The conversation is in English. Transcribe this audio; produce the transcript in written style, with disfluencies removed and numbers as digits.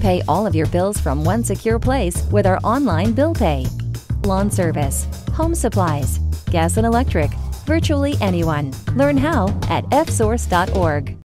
Pay all of your bills from one secure place with our online bill pay. Lawn service, home supplies, gas and electric, virtually anyone. Learn how at fsource.org.